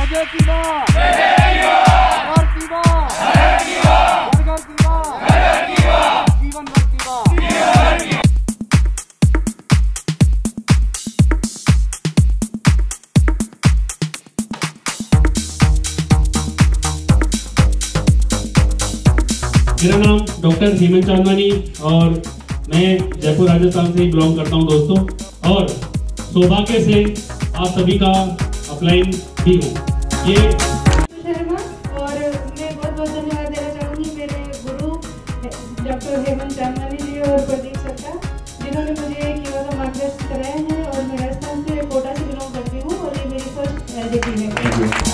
राजे की माँ, घर की माँ, घर की माँ, जीवन भर की माँ। मेरा नाम डॉक्टर हेमंत चांदवानी और मैं जयपुर राजस्थान से बिलोंग करता हूं दोस्तों, और सौभाग्य से आप सभी का अपलाइन भी हूँ। ये शर्मा और मैं बहुत बहुत धन्यवाद देना चाहूँगी मेरे गुरु डॉक्टर हेमंत चांदवानी जी और प्रदीप सर का, जिन्होंने मुझे केवल का मार्गदर्शन कराया है। और मैं राजस्थान से कोटा से बिलोंग करती हूँ और ये मेरी फर्स्ट एलजेपी है।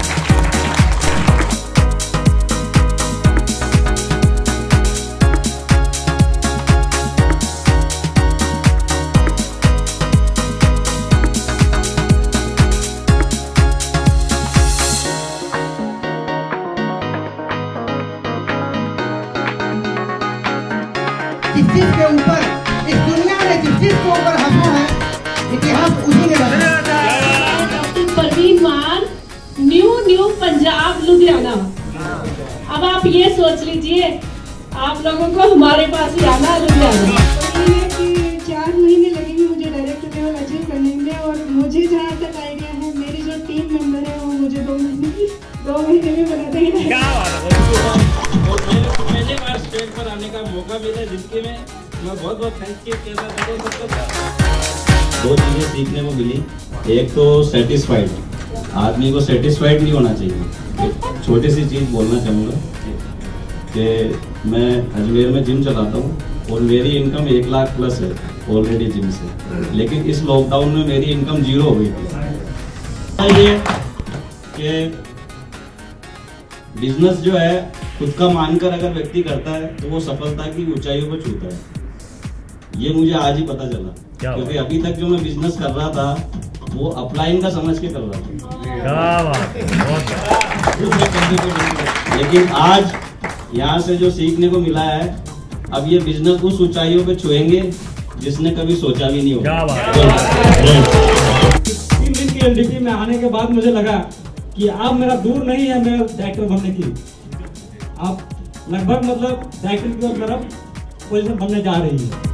जिस चीज के ऊपर इस दुनिया में जिस चीज के ऊपर हंसा है, इतिहास उसी ने बनाया। डॉक्टर परवीन मान, न्यू पंजाब लुधियाना। अब आप ये सोच लीजिए, आप लोगों को हमारे पास ही आना लुधियाना। 4 महीने लगेंगे मुझे डायरेक्टर लेवल अचीव करने में, और मुझे जहाँ तक आइडिया है मेरी जो टीम मेंबर है वो मुझे 2 महीने में बना देंगे। पहली बार स्टेज पर आने का मौका मिला, जिसके में मैं बहुत बहुत थैंक यू कहना चाहता हूँ। 2 चीज़ें सीखने को मिली। एक तो सेटिस्फाइड, आदमी को सेटिस्फाइड नहीं होना चाहिए। एक छोटी सी चीज़ बोलना चाहूँगा कि मैं अजमेर में जिम चलाता हूँ और मेरी इनकम 1 लाख प्लस है ऑलरेडी जिम से, लेकिन इस लॉकडाउन में मेरी इनकम 0 हो गई थी। ये कि बिजनेस जो है खुद का मानकर अगर व्यक्ति करता है तो वो सफलता की ऊंचाइयों को छूता है। ये मुझे आज ही पता चला, क्योंकि अभी तक जो मैं बिजनेस कर रहा था वो अपलाइन का समझ के कर रहा था। लेकिन आज यहाँ से जो सीखने को मिला है, अब ये बिजनेस उस ऊंचाइयों पे छुएंगे जिसने कभी सोचा भी नहीं होगा। 3 दिन की एलडीपी में आने के बाद मुझे लगा कि अब मेरा दूर नहीं है मेरा डायरेक्टर बनने की। आप लगभग मतलब डायरेक्टर की तरफ पोजीशन बनने जा रही है।